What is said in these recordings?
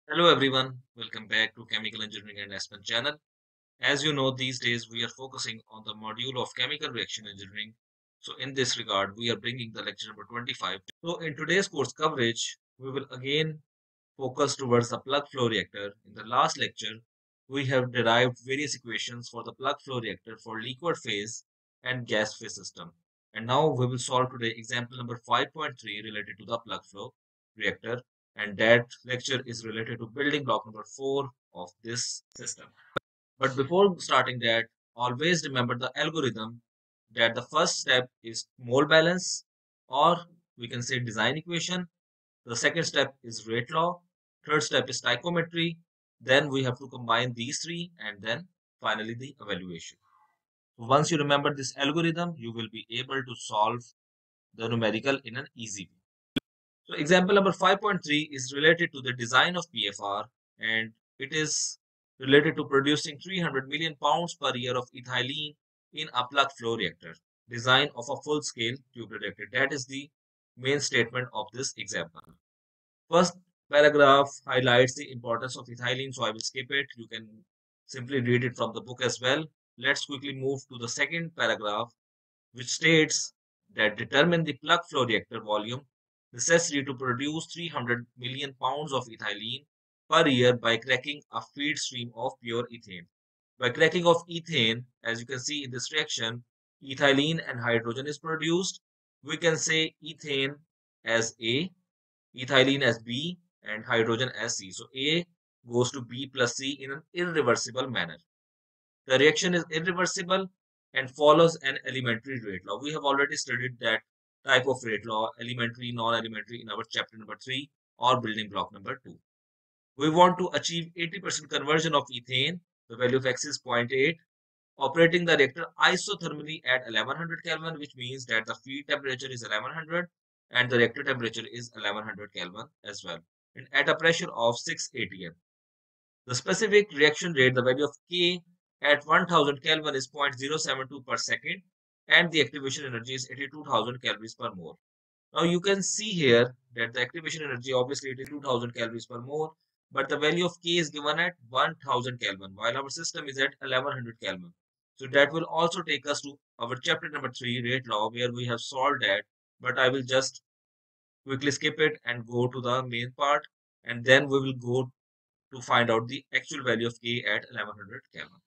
Hello everyone, welcome back to Chemical Engineering and Aspen channel. As you know, these days we are focusing on the module of Chemical Reaction Engineering. So in this regard, we are bringing the lecture number 25. So in today's course coverage, we will again focus towards the plug flow reactor. In the last lecture, we have derived various equations for the plug flow reactor for liquid phase and gas phase system. And now we will solve today example number 5.3 related to the plug flow reactor, and that lecture is related to building block number 4 of this system. But before starting that, always remember the algorithm that the first step is mole balance, or we can say design equation. The second step is rate law. Third step is stoichiometry. Then we have to combine these three, and then finally the evaluation. So once you remember this algorithm, you will be able to solve the numerical in an easy way. So example number 5.3 is related to the design of PFR, and it is related to producing 300 million pounds per year of ethylene in a plug flow reactor. Design of a full scale tube reactor. That is the main statement of this example. First paragraph highlights the importance of ethylene, so I will skip it. You can simply read it from the book as well. Let's quickly move to the second paragraph, which states that determine the plug flow reactor volume necessary to produce 300 million pounds of ethylene per year by cracking a feed stream of pure ethane. By cracking of ethane, as you can see in this reaction, ethylene and hydrogen is produced. We can say ethane as A, ethylene as B, and hydrogen as C. So A goes to B plus C in an irreversible manner. The reaction is irreversible and follows an elementary rate law. We have already studied that type of rate law, elementary, non-elementary, in our chapter number 3 or building block number 2. We want to achieve 80% conversion of ethane. The value of X is 0.8. Operating the reactor isothermally at 1100 Kelvin, which means that the feed temperature is 1100 and the reactor temperature is 1100 Kelvin as well, and at a pressure of 6 atm. The specific reaction rate, the value of K at 1000 Kelvin is 0.072 per second, and the activation energy is 82,000 calories per mole. Now you can see here that the activation energy obviously 82,000 calories per mole, but the value of K is given at 1000 Kelvin, while our system is at 1100 Kelvin. So that will also take us to our chapter number 3, rate law, where we have solved that, but I will just quickly skip it and go to the main part, and then we will go to find out the actual value of K at 1100 Kelvin.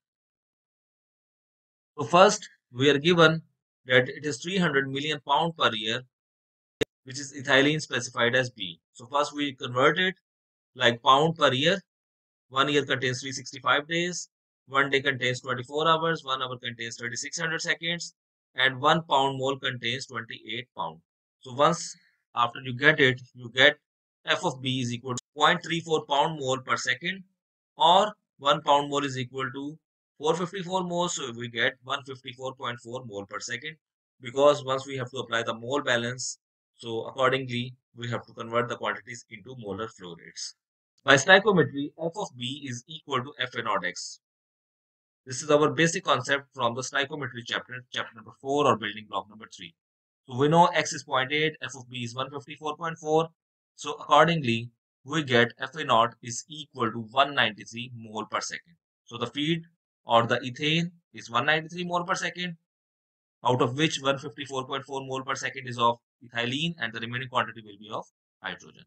So first, we are given that it is 300 million pound per year, which is ethylene specified as B. So first we convert it like pound per year. 1 year contains 365 days. 1 day contains 24 hours. 1 hour contains 3600 seconds. And 1 pound mole contains 28 pound. So once after you get it, you get F of B is equal to 0.34 pound mole per second, or 1 pound mole is equal to 454 moles. So we get 154.4 mole per second, because once we have to apply the mole balance, so accordingly we have to convert the quantities into molar flow rates. By stoichiometry, f of b is equal to f naught x. This is our basic concept from the stoichiometry chapter, chapter number 4 or building block number 3. So we know x is 0.8, f of b is 154.4. So accordingly, we get f naught is equal to 193 mole per second. So the feed or the ethane is 193 mole per second, out of which 154.4 mole per second is of ethylene, and the remaining quantity will be of hydrogen.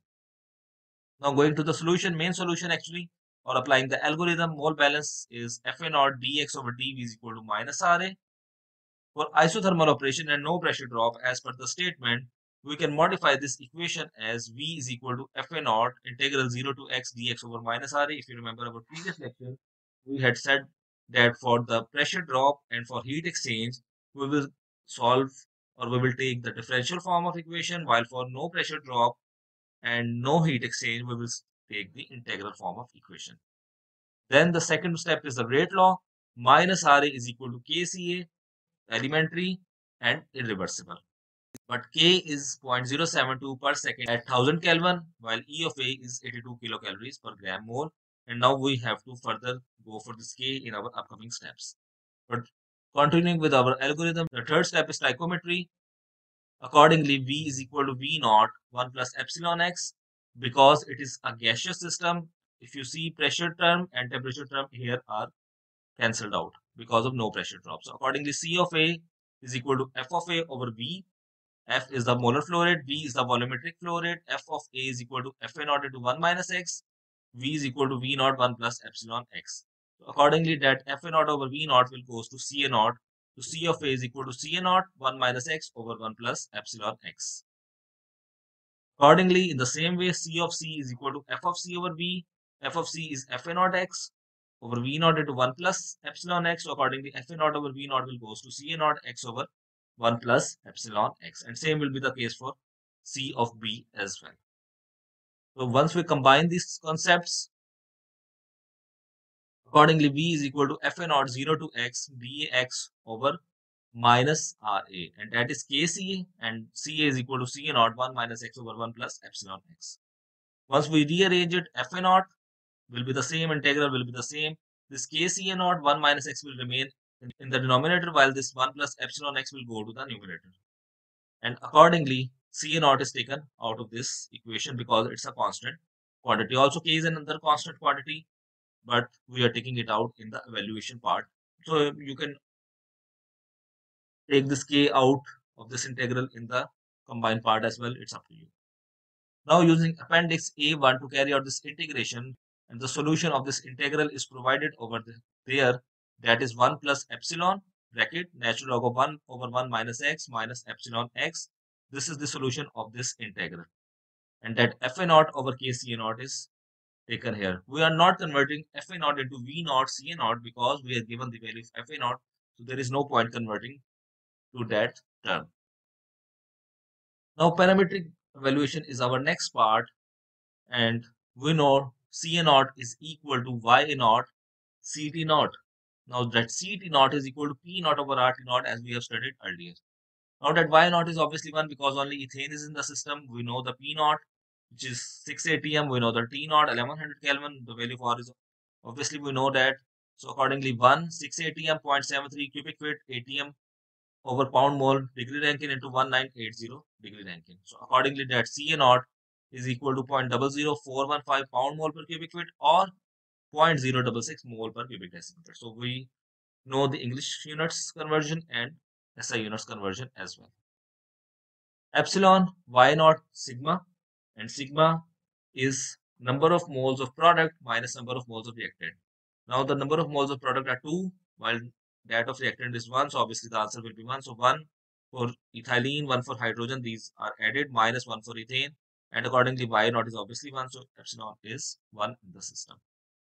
Now going to the solution, main solution actually, or applying the algorithm, mole balance is Fa naught dx over dv is equal to minus Ra. For isothermal operation and no pressure drop, as per the statement, we can modify this equation as V is equal to Fa naught integral 0 to x dx over minus Ra. If you remember our previous lecture, we had said that for the pressure drop and for heat exchange, we will solve, or we will take the differential form of equation, while for no pressure drop and no heat exchange, we will take the integral form of equation. Then the second step is the rate law. Minus Ra is equal to Kca, elementary and irreversible. But K is 0.072 per second at 1000 Kelvin, while E of A is 82 kilocalories per gram mole. And now we have to further go for this K in our upcoming steps. But continuing with our algorithm, the third step is stoichiometry. Accordingly, V is equal to V naught 1 plus epsilon x. Because it is a gaseous system, if you see pressure term and temperature term here are cancelled out because of no pressure drop. So accordingly, C of A is equal to F of A over V. F is the molar flow rate, V is the volumetric flow rate. F of A is equal to Fa naught into 1 minus X. V is equal to V naught 1 plus epsilon X. So accordingly, that Fa naught over V naught will goes to Ca naught. So C of A is equal to Ca naught 1 minus X over 1 plus epsilon X. Accordingly, in the same way, C of C is equal to F of C over V. F of C is Fa naught X over V naught into 1 plus epsilon X. So accordingly, Fa naught over V naught will goes to Ca naught X over 1 plus epsilon X. And same will be the case for C of B as well. So once we combine these concepts, accordingly, V is equal to Fa naught 0 to X dx over minus Ra, and that is Kca, and Ca is equal to Ca naught 1 minus X over 1 plus epsilon X. Once we rearrange it, Fa naught will be the same, integral will be the same. This Kca naught 1 minus X will remain in the denominator, while this 1 plus epsilon X will go to the numerator. And accordingly, Ca naught is taken out of this equation because it's a constant quantity. Also, K is another constant quantity, but we are taking it out in the evaluation part. So you can take this K out of this integral in the combined part as well. It's up to you. Now using appendix A1 to carry out this integration, and the solution of this integral is provided over there, that is 1 plus epsilon bracket natural log of 1 over 1 minus X minus epsilon X. This is the solution of this integral, and that Fa naught over Kca naught is taken here. We are not converting Fa naught into V naught Ca naught because we are given the value of Fa naught, so there is no point converting to that term. Now parametric evaluation is our next part, and we know Ca naught is equal to Y naught Ct naught. Now that Ct naught is equal to P naught over RT naught as we have studied earlier. Now that Y naught is obviously 1 because only ethane is in the system. We know the P naught, which is 6 atm. We know the T naught 1100 Kelvin. The value for is obviously we know that. So accordingly 1 6 atm 0.73 cubic feet atm over pound mole degree Rankine into 1980 degree Rankine. So accordingly that Ca naught is equal to 0.00415 pound mole per cubic feet or 0.066 mole per cubic decimeter. So we know the English units conversion and SI units conversion as well. Epsilon Y naught sigma, and sigma is number of moles of product minus number of moles of reactant. Now the number of moles of product are 2 while that of reactant is 1, so obviously the answer will be 1. So 1 for ethylene, 1 for hydrogen, these are added, minus 1 for ethane, and accordingly Y naught is obviously 1, so epsilon is 1 in the system.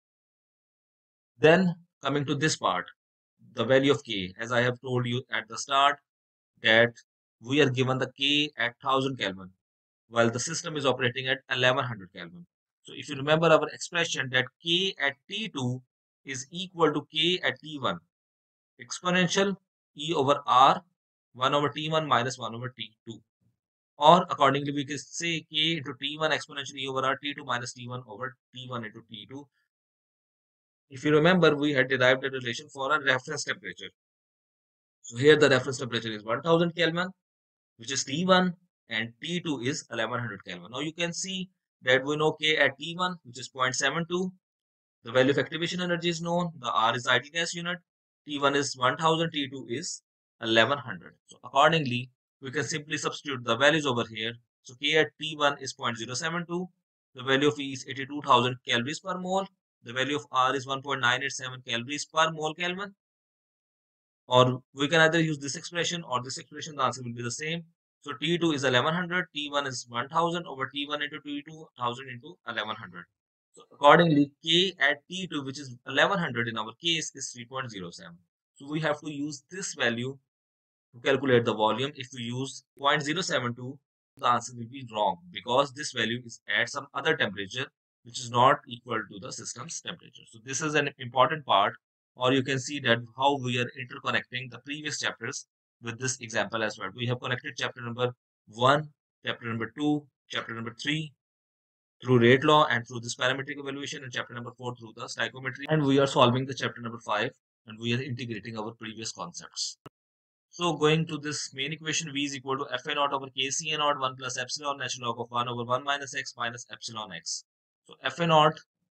Then coming to this part, the value of K, as I have told you at the start, that we are given the K at 1000 Kelvin while the system is operating at 1100 Kelvin. So if you remember our expression that K at T2 is equal to K at T1 exponential E over R 1 over T1 minus 1 over T2, or accordingly we can say K into T1 exponential E over R T2 minus T1 over T1 into T2. If you remember, we had derived a relation for a reference temperature. So here the reference temperature is 1000 Kelvin, which is T1, and T2 is 1100 Kelvin. Now you can see that we know K at T1, which is 0.72. The value of activation energy is known. The R is ITS unit. T1 is 1000, T2 is 1100. So accordingly, we can simply substitute the values over here. So K at T1 is 0.072. The value of E is 82,000 calories per mole. The value of R is 1.987 calories per mole Kelvin. Or we can either use this expression or this expression, the answer will be the same. So T2 is 1100, T1 is 1000 over T1 into T2, 1000 into 1100. So accordingly, K at T2, which is 1100 in our case, is 3.07. So we have to use this value to calculate the volume. If we use 0.072, the answer will be wrong because this value is at some other temperature which is not equal to the system's temperature. So this is an important part, or you can see that how we are interconnecting the previous chapters with this example as well. We have connected chapter number 1, chapter number 2, chapter number 3 through rate law and through this parametric evaluation, and chapter number 4 through the stoichiometry, and we are solving the chapter number 5 and we are integrating our previous concepts. So going to this main equation, V is equal to Fa naught over Kca naught 1 plus epsilon natural log of 1 over 1 minus X minus epsilon X. So Fa naught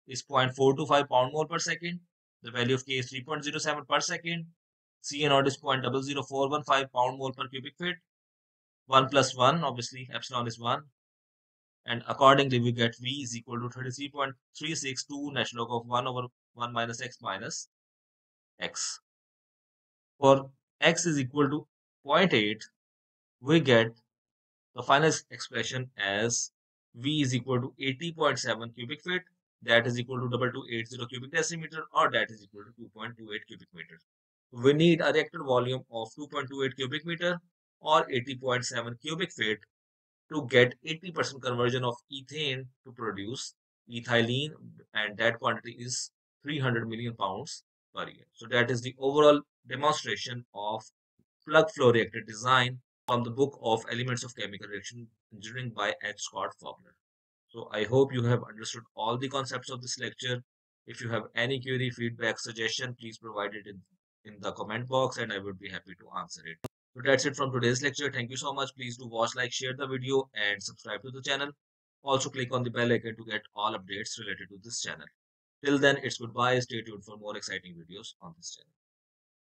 is 0.425 pound mole per second. The value of K is 3.07 per second. C naught is 0.00415 pound mole per cubic feet. 1 plus 1, obviously epsilon is 1. And accordingly, we get V is equal to 33.362 natural log of 1 over 1 minus x minus x. For x is equal to 0.8, we get the final expression as V is equal to 80.7 cubic feet. That is equal to 2280 cubic decimeter, or that is equal to 2.28 cubic meter. We need a reactor volume of 2.28 cubic meter or 80.7 cubic feet to get 80% conversion of ethane to produce ethylene, and that quantity is 300 million pounds per year. So that is the overall demonstration of plug flow reactor design from the book of Elements of Chemical Reaction Engineering by H. Scott Fogler. So I hope you have understood all the concepts of this lecture. If you have any query, feedback, suggestion, please provide it in the comment box and I would be happy to answer it. So that's it from today's lecture. Thank you so much. Please do watch, like, share the video and subscribe to the channel. Also click on the bell icon to get all updates related to this channel. Till then, it's goodbye. Stay tuned for more exciting videos on this channel.